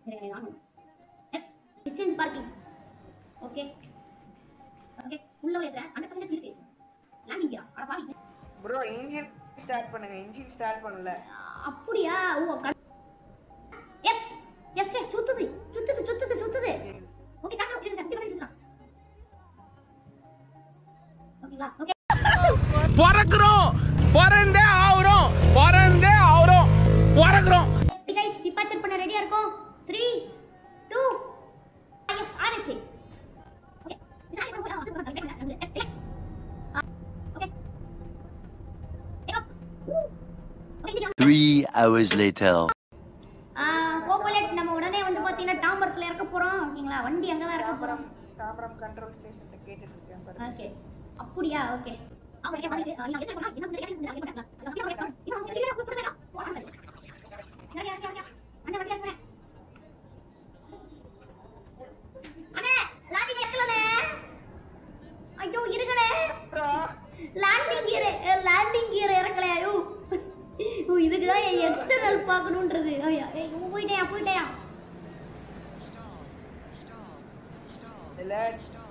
S distance parking. Okay okay உள்ள ஏத்துற 100% இருக்கு. லேண்டிங் கியர் அட பாவி bro இன்ஜின் ஸ்டார்ட் பண்ணுங்க. இன்ஜின் ஸ்டார்ட் பண்ணல. அப்படியே ஓ எஸ் எஸ் எஸ் சுத்துது சுத்துது சுத்துது சுத்துது. ஓகே காக்க இருங்க 50% சுத்துறான். ஓகேங்களா ஓகே பறக்குறோம் பறந்தே ஆவறோம் பறக்குறோம். गाइस டிபார்ச்சர் பண்ண ரெடியா இருக்கோம். 3 2 எஸ் ஆரம்பிச்சு. Okay okay 3 hours later. Copilot நம்ம உடனே வந்து பாத்தீங்கன்னா டாம்பரத்துல இறக்க போறோம். ஓகேங்களா வண்டி அங்க தான் இறக்க போறோம். தாம்பரம் கண்ட்ரோல் ஸ்டேஷன்ல கேட்டிட்டு இருக்கேன் பாருங்க. ஓகே அப்படியா ஓகே அவரே வந்து என்ன பண்ணா என்ன பண்ணா என்ன பண்ணா இன்னும் கிளியரா போடுறதா யார் அண்ணா வண்டியா போறேன் அண்ணா லாண்டிங் ஏறலனே ஐயோ இருங்கனே லாண்டிங் கியர் இறக்கல ஐயோ இதுக்கு தான் எக்ஸ்டர்னல் பார்க்கணும்ன்றது ஐயா போயிட்டேன் இல்ல